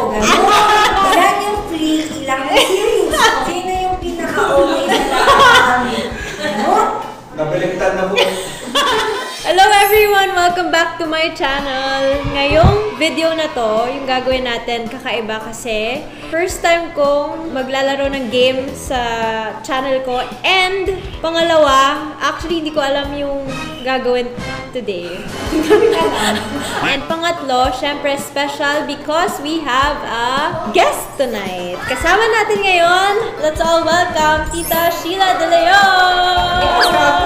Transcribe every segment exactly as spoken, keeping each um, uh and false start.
o gano'n. Ilan yung free, ilang series. Sino yung pinaka-okay na lang? Ano? Nabaligtad na po. Hello everyone! Welcome back to my channel! Ngayong video na to, yung gagawin natin kakaiba kasi first time kong maglalaro ng game sa channel ko and pangalawa, actually hindi ko alam yung gagawin today. And pangatlo, syempre special because we have a guest tonight. Kasama natin ngayon, let's all welcome Tita Sheila De Leon!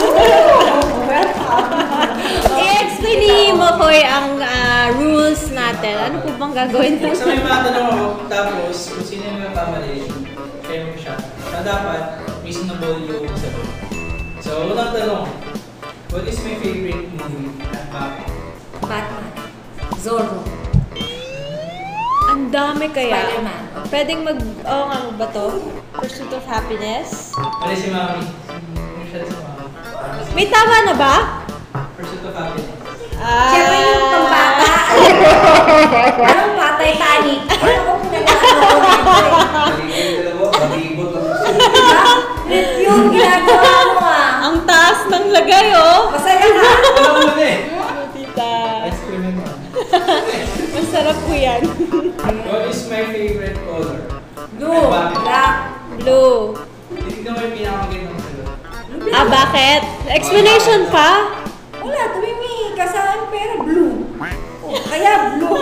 I-explain mo ko ang uh, rules natin. Ano po bang gagawin natin? So may mga tanong ako, tapos kung sino yung nagkamali, share mo siya. Na dapat reasonable yung sagot. So unang tanong, what is my favorite movie at bakit? Batman. Zorro. Ang dami kaya. Spider-Man. Pwedeng mag... Oo oh, nga, mag ba to? Pursuit of Happiness. Mali si Mami. Ano siya si Mami? May tama na ba? Pursuit of Happiness. Ah... Siyempre yung pambata. Anong patay panic? Ano ko pinag-aaral ko Naligay ka na po, malibot lang. Rip yung ginagawa mo ah. Ang taas ng lagay, oh! Masaya ka? Alam mo na eh. Tita. Ice cream and mom. Masarap po yan. What is my favorite color? Blue. At bakit? Black. Blue. Titignan mo yung pinakamagandang sagot. Ah, bakit? Explanation pa? Wala, tumimi ka sa akin pero blue. Oh, kaya blue.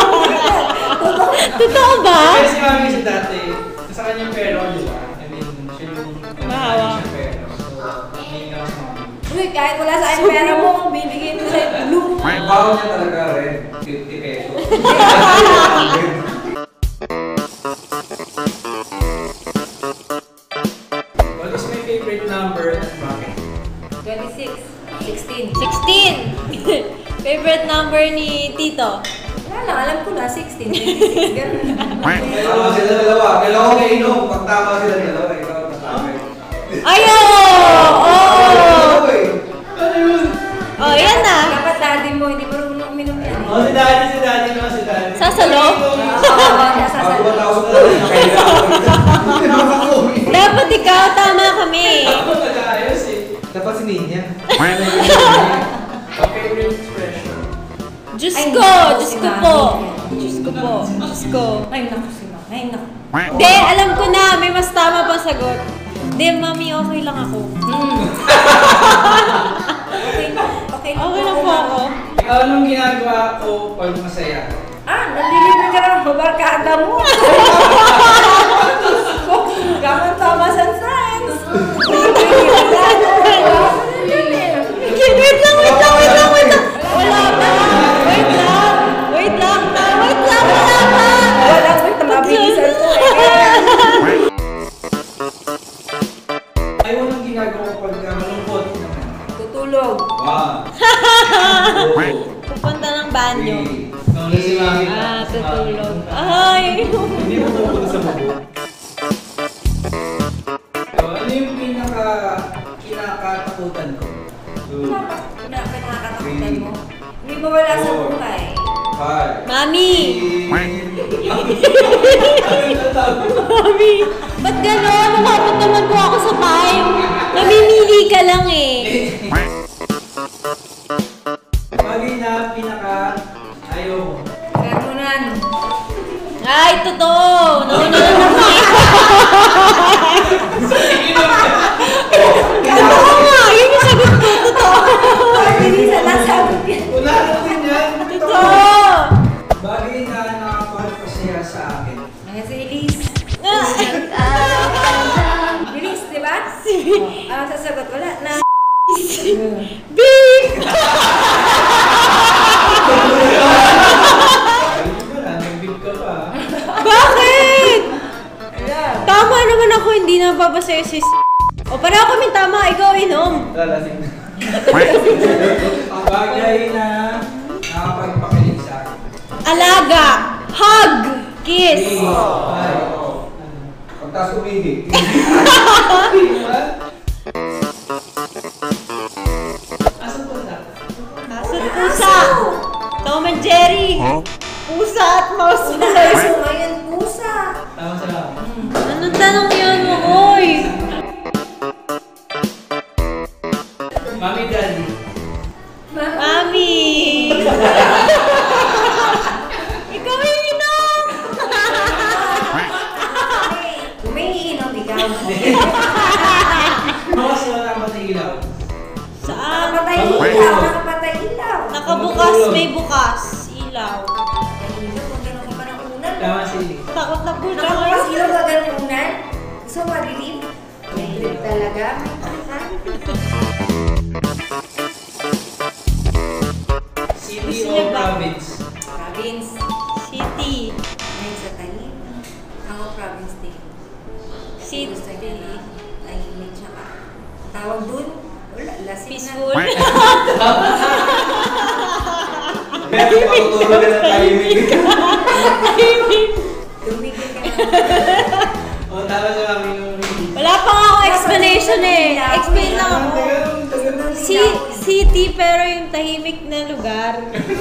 Totoo ba? Kaya si Mami si dati, sa kanyang pero, di ba? I mean, siya yung Mahawa. siya pero. So, hindi nga sa Mami. Uy, kahit wala sa akin pera mo, bibigay mo sa'yo blue. Yung baon niya talaga rin, fifty pesos. What is my favorite number at bakit? twenty-six. sixteen. sixteen! Favorite number ni Tito? Wala lang, alam ko na, sixteen, twenty-six, gano'n. Tama sila dalawa. Kailangan ko kainom. Pag tama sila dalawa, ikaw ang tatama. Ayo! Oh! Ano yun? Oh, yan na! Dapat daddy mo, hindi mo rin uminom yan. Oh, si Daddy, si Daddy naman, si Daddy. Sasalo? Oo, nasa Pag sa... one thousand na lang, kailangan ko. Dapat ikaw, tama kami. Ako nag-aayos eh. Dapat si Ninya. A favorite expression. Diyos Ay, ko! naku, Diyos si ko Mami. po! Diyos ko po! Diyos ko! Ay, naku si Ma. Ay, naku. Hindi, alam ko na. May mas tama pang sagot. Hindi, Mami, okay lang ako. Hmm. Okay, okay. Okay lang po ako. Ikaw, anong ginagawa ko pag masaya? Ah, nalilibre ka ng barkada mo. Gamon Thomas and Friends. Wait lang, wait lang, wait lang, wait lang. Wala pa. Wait lang. Wait lang na. Wait lang, wala pa. Wala ko ito mabilisan ko eh. Ay, anong ginagawa ko pag uh, malungkot naman? Tutulog. One, Pupunta ng banyo. three, Ikaw na si Mami. Ah, Si Mami. tutulog. Ay! Hindi mo pupunta sa bubog. So, ano yung pinaka kinakatakutan ko? two, Nakakatakutan mo. Hindi mo wala sa buhay. five, Mami! six, Mami! Ba't gano'n? Lumapit naman po ako sa five. Namimili ka lang eh. Bagay na pinaka ayaw mo. Sermonan. Ay, totoo! Nauna na naman. Totoo nga! Yun yung sagot ko. Totoo! Pabilisan lang sagot yan. Wala natin yan. Totoo! Bagay na nakapagpasaya sa akin. Mga si Elise. Elise, di ba? Ano sasagot? Wala na. Big! Nag-bid ka pa. Bakit? Ayan. Tama naman ako, hindi na babasaya si O, pareho kami tama, ikaw inom. lalasing na. Bagay na nakapagpakilig sa akin. Alaga! Hug! Kiss! Ay. Pagtas umigit. Asan po na? Aso pusa! Tom and Jerry! Pusa at mouse. Puso ngayon, pusa. Tama sa lang. Anong tanong yun mo, oy? Mami, daddy. Mami! Ikaw yung inom! Kung may iinom, ikaw. Bukas na tama na ilaw. Saan? Nakapatay ilaw, nakapatay ilaw. Nakabukas, may bukas. Ilaw. Ay, ilaw, kung gano'n ka pa ng unan. Tama si Lee. Takot na po siya. Nakabukas ilaw ka gano'n unan. Gusto mo madilim? Madilim talaga. City Gusto niya or ba? province? Province. City. Ngayon sa talim. Ako province din. Gusto niya City. na tahimik siya ka. Tawag dun, wala, lasing Peaceful. na. Pero patutulog ka ng tahimik. Tumigil ka na. O, tama sa mami nung Lee. Wala pa nga ako explanation eh. Explain lang ako. Si city pero yung tahimik na lugar.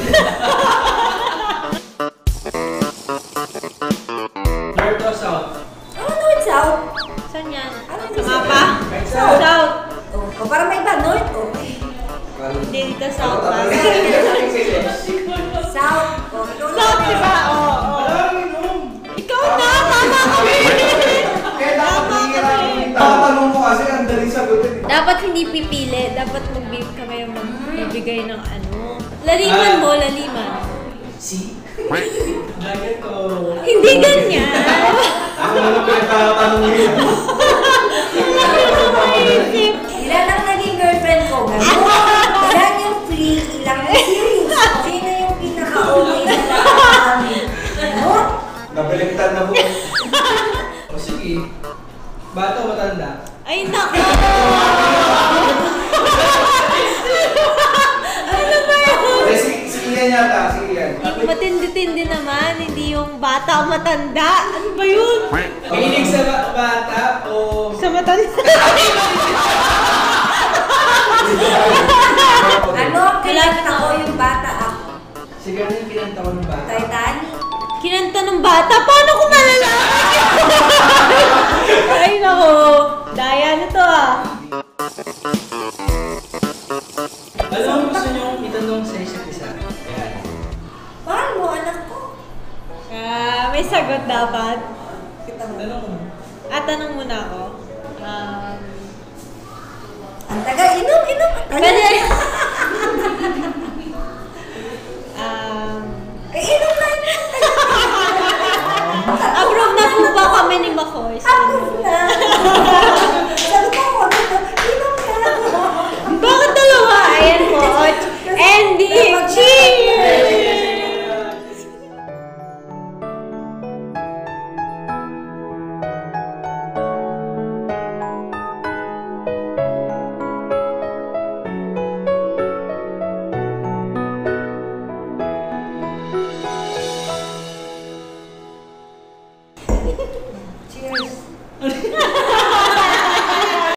North or south? Ano North South? Saan yan? Ano Sa mapa? South. South. Oh, oh, para may iba, North. Okay. Hindi dito South pa. South. Oh, ikaw na. South, di ba? Oo. oo. Alam, inom. Ikaw na! Tama kami! Kaya dapat hihirapan yung tatanong mo kasi ang daling sagutin. eh. Dapat hindi pipili. Dapat mag-beep kami yung magbibigay ng ano. Laliman mo, laliman. Si? Dagat ko. Hindi ganyan. Ano ano pinagtatanong mo yun? Maisip. Ilan ang naging girlfriend ko? Gano'n. Ilan yung free, ilang yung serious. Sino yung pinaka-okay na namin? Ano? Nabaliktad na po. O sige. Bata o matanda? Ay, nako! Ano ba yun? Eh, si, si Ian yata, si Ian. Matindi-tindi naman, hindi yung bata o matanda. Ano ba yun? Mahilig sa ba- bata o... Sa matanda. Ano? Kinanta ko yung bata ako. Siguro yung kinanta ko ng bata. Titanic. Kinanta ng bata? Paano ko malalaman? Ay, nako. Daya na to ah. Alam mo gusto nyo itanong sa isa't isa? Yan. Paano mo, anak ko? Ah, may sagot dapat. Tanong mo. Ah, tanong muna ako. Um, Ang taga, inom, inom. pwede. um, Eh, inom na, inom. approve na po ba kami ni Makoy? Approve na.